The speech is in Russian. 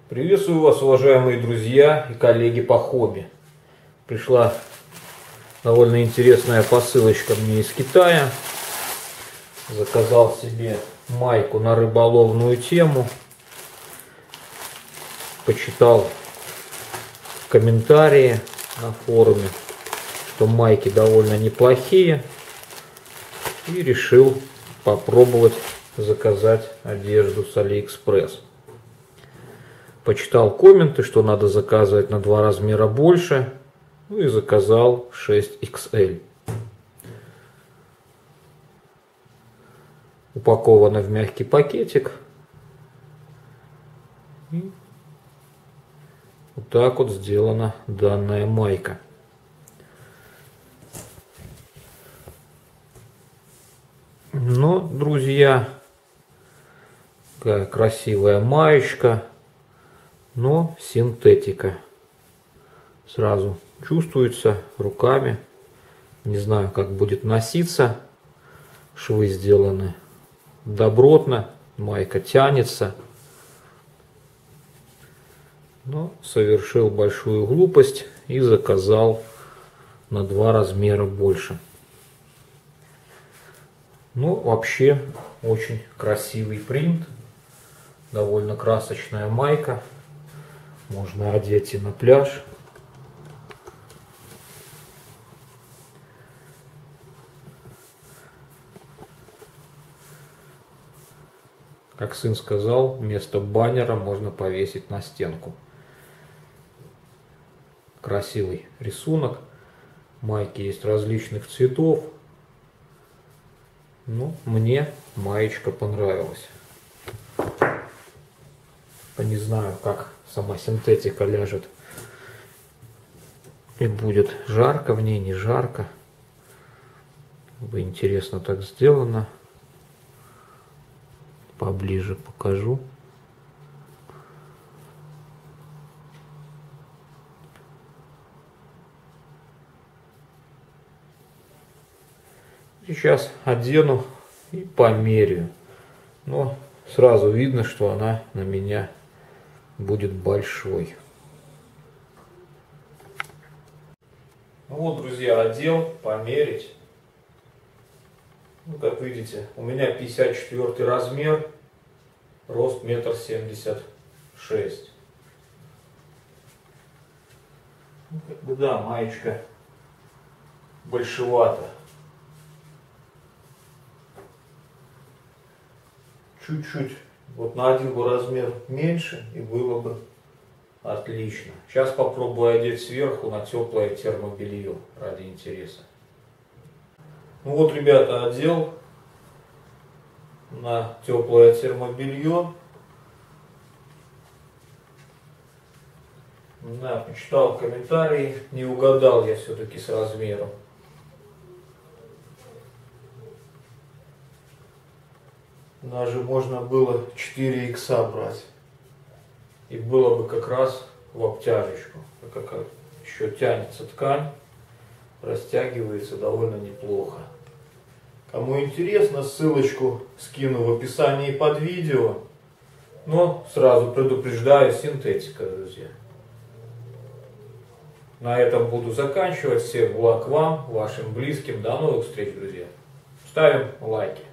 Приветствую вас, уважаемые друзья и коллеги по хобби. Пришла довольно интересная посылочка мне из Китая. Заказал себе майку на рыболовную тему. Почитал комментарии на форуме, что майки довольно неплохие. И решил попробовать заказать одежду с Алиэкспресс. Почитал комменты, что надо заказывать на 2 размера больше. Ну и заказал 6XL. Упаковано в мягкий пакетик. И вот так вот сделана данная майка. Но, друзья, такая красивая маечка, но синтетика. Сразу чувствуется руками. Не знаю, как будет носиться. Швы сделаны добротно. Майка тянется. Но совершил большую глупость и заказал на 2 размера больше. Ну, вообще, очень красивый принт. Довольно красочная майка. Можно одеть и на пляж. Как сын сказал, вместо баннера можно повесить на стенку. Красивый рисунок. Майки есть различных цветов. Ну, мне маечка понравилась. Не знаю, как сама синтетика ляжет. И будет жарко в ней, не жарко. Интересно так сделано. Поближе покажу. Сейчас одену и померяю. Но сразу видно, что она на меня будет большой. Ну вот, друзья, одел, померить. Ну, как видите, у меня 54 размер, рост 1,76 м. Ну, как бы да, маечка большевата. Чуть-чуть, вот на 1 бы размер меньше, и было бы отлично. Сейчас попробую одеть сверху на теплое термобелье ради интереса. Ну вот, ребята, одел на теплое термобелье. Да, почитал комментарии, не угадал я все-таки с размером. Даже можно было 4 икса брать. И было бы как раз в обтяжечку. Как еще тянется ткань, растягивается довольно неплохо. Кому интересно, ссылочку скину в описании под видео. Но сразу предупреждаю, синтетика, друзья. На этом буду заканчивать. Всех благ вам, вашим близким. До новых встреч, друзья. Ставим лайки.